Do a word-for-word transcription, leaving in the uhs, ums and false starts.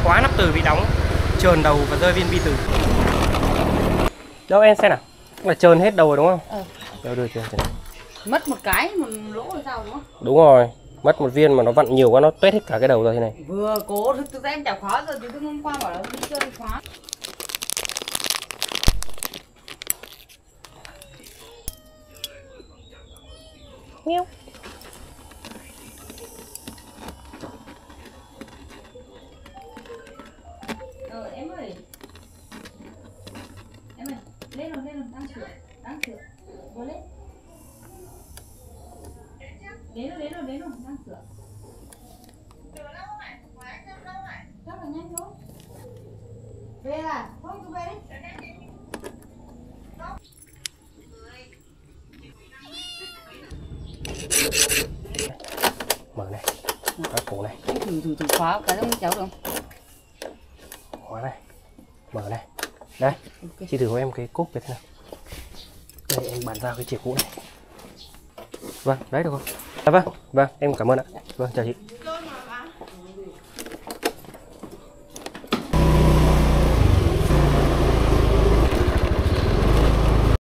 khóa nắp từ bị đóng, trờn đầu và rơi viên bi từ. Đâu em xem nào, là trờn hết đầu rồi đúng không? Ờ. Đâu đưa trờn. Mất một cái, một lỗ rồi sao đúng không? Đúng rồi, mất một viên mà nó vặn nhiều quá nó tuét hết cả cái đầu rồi thế này. Vừa cố thực ra em chả khóa rồi thì hôm qua bảo là đi chơi khóa. Miau. Ờ em ơi. Em ơi, lên rồi, lên rồi, đang sửa, đang sửa. Vô lên. Đến rồi, đến rồi, đến rồi, đang sửa. Sửa đâu vậy? Khóa trong đâu vậy? Chắc là nhanh thôi. Về à? Thôi cứ về đi. Mở này, khóa cổ này. Anh thử thử thử khóa cái trong cháu được không? Khóa này, mở này. Đây, okay. Chị thử cho em cái cốp cái thế nào. Đây em bàn giao cái chìa cũ này. Vâng, đấy được không? À, vâng, vâng, em cảm ơn ạ. Vâng, chào chị.